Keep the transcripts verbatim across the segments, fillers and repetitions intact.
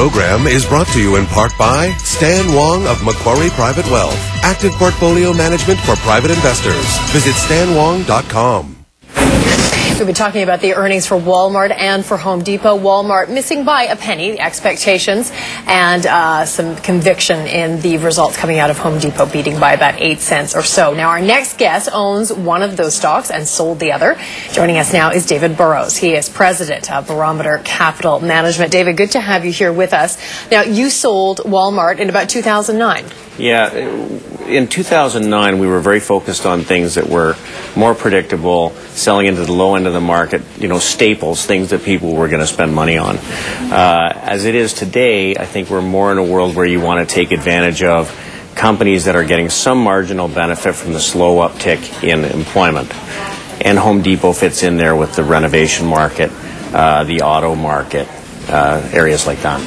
program is brought to you in part by Stan Wong of Macquarie Private Wealth. Active portfolio management for private investors. Visit stan wong dot com. We've been talking about the earnings for Walmart and for Home Depot. Walmart missing by a penny, the expectations, and uh, some conviction in the results coming out of Home Depot, beating by about eight cents or so. Now, our next guest owns one of those stocks and sold the other. Joining us now is David Burrows. He is president of Barometer Capital Management. David, good to have you here with us. Now, you sold Walmart in about two thousand nine. Yeah, in two thousand nine, we were very focused on things that were more predictable, selling into the low end of the market, you know, staples, things that people were going to spend money on. Uh, as it is today, I think we're more in a world where you want to take advantage of companies that are getting some marginal benefit from the slow uptick in employment. And Home Depot fits in there with the renovation market, uh, the auto market, uh, areas like that.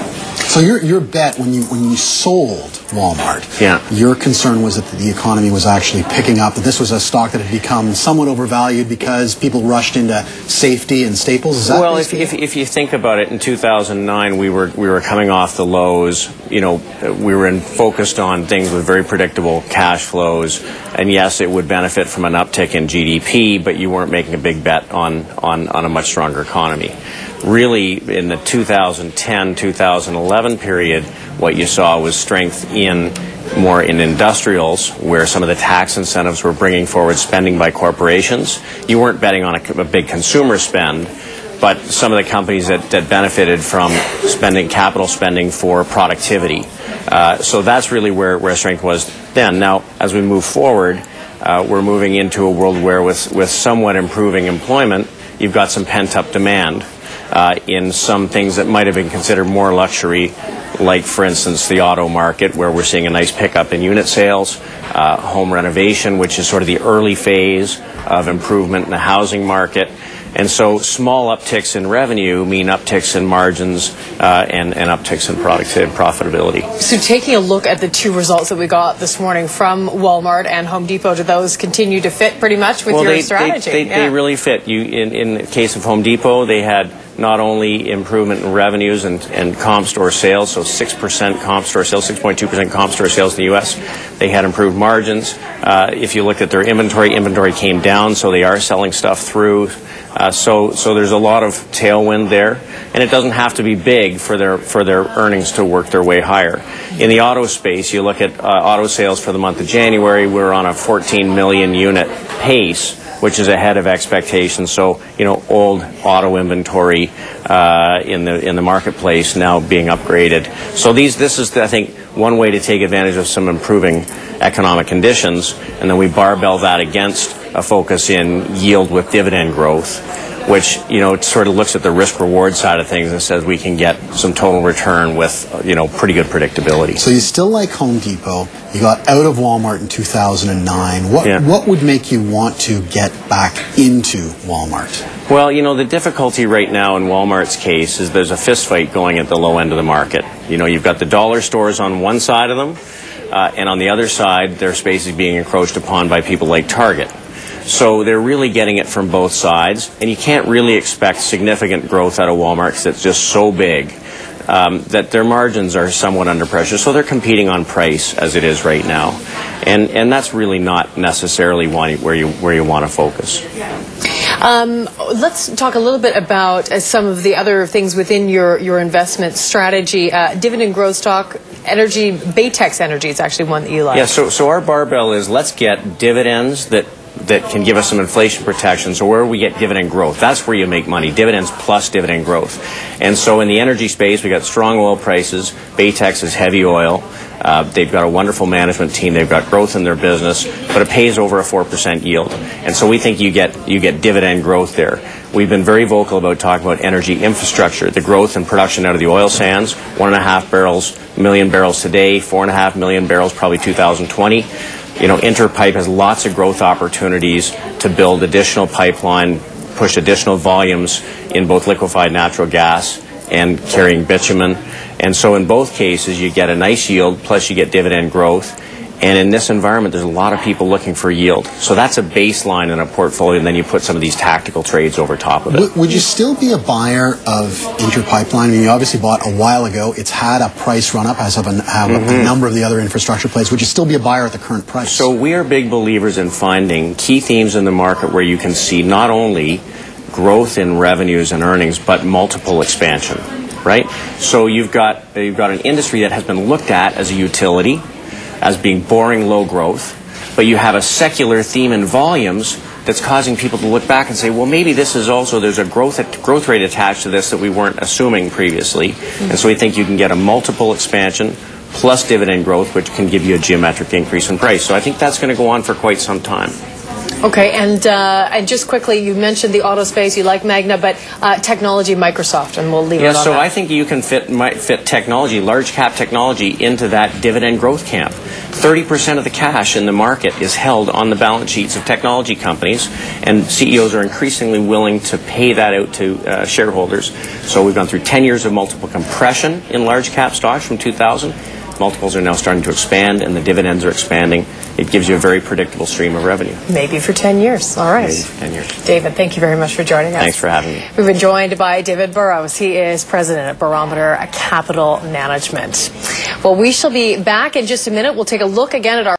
So your your bet when you when you sold Walmart, yeah. your concern was that the economy was actually picking up, that this was a stock that had become somewhat overvalued because people rushed into safety and staples. Is that well, if, if if you think about it, in two thousand nine we were we were coming off the lows. You know, we were in, focused on things with very predictable cash flows, and yes, it would benefit from an uptick in G D P, but you weren't making a big bet on on on a much stronger economy. Really, in the two thousand ten two thousand eleven period, what you saw was strength in more in industrials, where some of the tax incentives were bringing forward spending by corporations. You weren't betting on a, a big consumer spend, but some of the companies that, that benefited from spending, capital spending for productivity. Uh, so that's really where, where strength was then. Now, as we move forward, uh, we're moving into a world where with, with somewhat improving employment, you've got some pent-up demand. Uh, in some things that might have been considered more luxury, like, for instance, the auto market, where we're seeing a nice pickup in unit sales, uh, home renovation, which is sort of the early phase of improvement in the housing market. And so small upticks in revenue mean upticks in margins uh, and, and upticks in productivity, profitability. So taking a look at the two results that we got this morning from Walmart and Home Depot, do those continue to fit pretty much with well, your they, strategy? They, they, yeah. they really fit. You, in, in the case of Home Depot, they had not only improvement in revenues and, and comp store sales, so six percent comp store sales, six point two percent comp store sales in the U S. They had improved margins. Uh, if you look at their inventory, inventory came down, so they are selling stuff through. Uh, so, so there's a lot of tailwind there, and it doesn't have to be big for their for their earnings to work their way higher. In the auto space, you look at uh, auto sales for the month of January. We're on a fourteen million unit pace, which is ahead of expectations. So, you know, old auto inventory uh, in the in the marketplace now being upgraded. So these this is, I think, one way to take advantage of some improving economic conditions, and then we barbell that against a focus in yield with dividend growth, which, you know, it sort of looks at the risk-reward side of things and says we can get some total return with, you know, pretty good predictability. So you still like Home Depot. You got out of Walmart in two thousand nine. What, yeah. what would make you want to get back into Walmart? Well, you know, the difficulty right now in Walmart's case is there's a fist fight going at the low end of the market. You know, you've got the dollar stores on one side of them, uh, and on the other side, their space is being encroached upon by people like Target. So they're really getting it from both sides, and you can't really expect significant growth out of Walmart because it's just so big um, that their margins are somewhat under pressure. So they're competing on price as it is right now, and and that's really not necessarily where you where you want to focus. Um, let's talk a little bit about uh, some of the other things within your, your investment strategy. Uh, dividend growth stock, energy, Baytex Energy is actually one that you like. Yeah, so, so our barbell is let's get dividends that that can give us some inflation protection. So where we get dividend growth, that's where you make money, dividends plus dividend growth. And so in the energy space, we got strong oil prices. Baytex is heavy oil. Uh, they've got a wonderful management team. They've got growth in their business, but it pays over a four percent yield. And so we think you get you get dividend growth there. We've been very vocal about talking about energy infrastructure, the growth and production out of the oil sands, one and a half barrels, million barrels today, four and a half million barrels probably two thousand twenty. You know, Interpipe has lots of growth opportunities to build additional pipeline, push additional volumes in both liquefied natural gas and carrying bitumen. And so in both cases, you get a nice yield, plus you get dividend growth. And in this environment, there's a lot of people looking for yield. So that's a baseline in a portfolio, and then you put some of these tactical trades over top of it. W- would you still be a buyer of Inter Pipeline? I mean, you obviously bought a while ago. It's had a price run-up, as have, a, have mm-hmm. a number of the other infrastructure plays. Would you still be a buyer at the current price? So we are big believers in finding key themes in the market where you can see not only growth in revenues and earnings, but multiple expansion, right? So you've got, you've got an industry that has been looked at as a utility, as being boring, low growth, but you have a secular theme in volumes that's causing people to look back and say, well, maybe this is also, there's a growth growth rate attached to this that we weren't assuming previously. Mm-hmm. And so we think you can get a multiple expansion plus dividend growth, which can give you a geometric increase in price. So I think that's going to go on for quite some time. Okay, and uh, and just quickly, you mentioned the auto space, you like Magna, but uh, technology, Microsoft, and we'll leave yeah, it on so that. I think you can fit might fit technology, large cap technology, into that dividend growth camp. thirty percent of the cash in the market is held on the balance sheets of technology companies, and C E Os are increasingly willing to pay that out to uh, shareholders. So we've gone through ten years of multiple compression in large cap stocks from two thousand. Multiples are now starting to expand, and the dividends are expanding. It gives you a very predictable stream of revenue. Maybe for ten years. All right. Maybe for ten years. David, thank you very much for joining us. Thanks for having me. We've been joined by David Burrows. He is president at Barometer Capital Management. Well, we shall be back in just a minute. We'll take a look again at our